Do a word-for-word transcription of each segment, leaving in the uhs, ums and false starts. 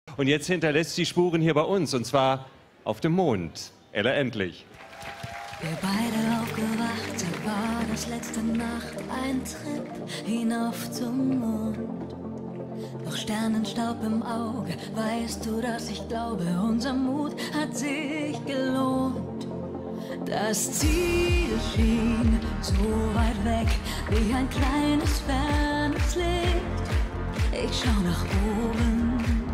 Und jetzt hinterlässt sie Spuren hier bei uns, und zwar auf dem Mond. Ella Endlich. Wir beide aufgewacht, da war das letzte Nacht ein Trip hinauf zum Mond. Doch Sternenstaub im Auge, weißt du, dass ich glaube, unser Mut hat sich gelohnt. Das Ziel schien so weit weg, wie ein kleines fernes Licht. Ich schau nach oben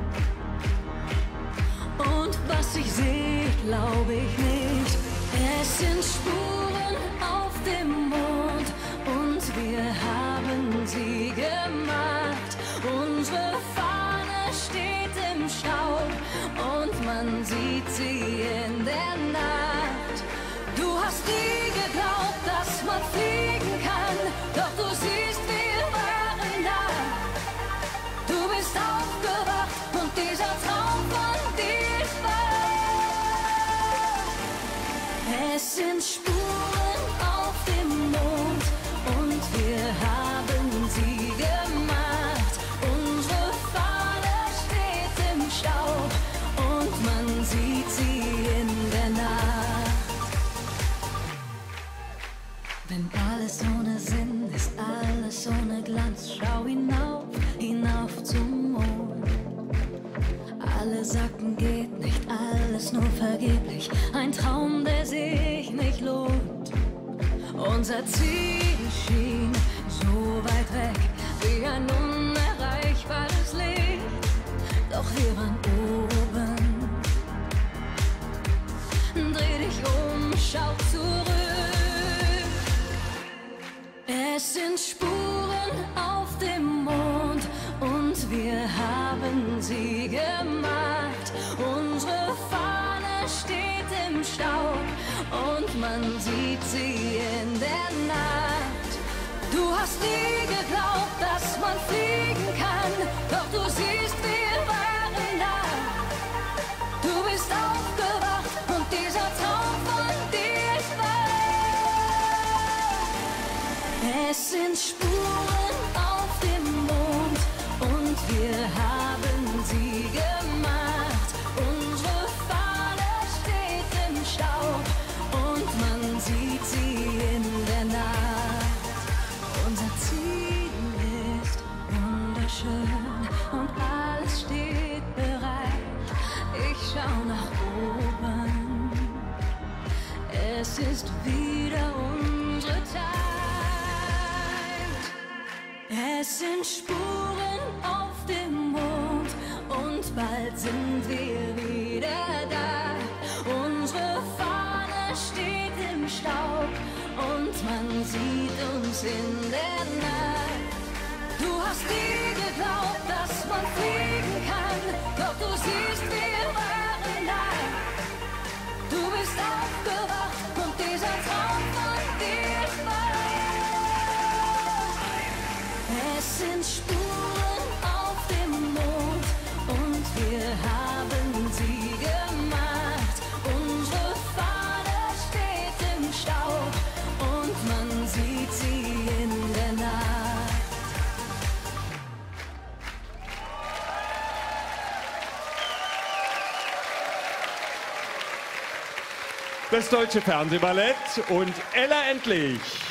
und was ich sehe, glaube ich nicht. Es sind Spuren auf dem Mond und wir haben sie gemacht. Unsere Fahne steht im Staub und man sieht sie in der Nacht. Du hast nie geglaubt, dass man fliegen kann, doch du siehst, wir waren da. Du bist aufgewacht und dieser Traum von dir ist wahr. Es sind Spuren auf dem Mond und wir haben sie gemacht. Unsere Fahne steht im Staub und man sieht sie in der Nacht. Wenn alles ohne Sinn ist, alles ohne Glanz, schau hinauf, hinauf zum Mond. Alle sagten, geht nicht, alles nur vergeblich, ein Traum, der sich nicht lohnt. Unser Ziel schien so weit weg, wie ein unerreichbares Licht. Doch wir waren oben. Dreh dich um, schau zurück. Es sind Spuren auf dem Mond und wir haben sie gemacht. Unsere Fahne steht im Staub und man sieht sie in der Nacht. Du hast nie geglaubt, dass man fliegen kann, doch du siehst, wir waren da. Du bist aufgewacht und dieser Traum von dir ist wahr. Es sind Spuren auf dem Mond und wir haben sie gemacht. Unsere Fahne steht im Staub und man sieht sie in der Nacht. Unser Ziel ist wunderschön und alles steht bereit. Ich schau nach oben, es ist wieder unsere Zeit. Es sind Spuren auf dem Mond und bald sind wir wieder da. Unsere Fahne steht im Staub und man sieht uns in der Nacht. Du hast nie geglaubt, dass man fliegen kann, doch du siehst, wir waren da. Du bist aufgewacht und dieser Traum von dir ist wahr. Es sind Spuren auf dem Mond und wir haben sie gemacht. Unsere Fahne steht im Staub und man sieht sie in der Nacht. Das Deutsche Fernsehballett und Ella Endlich.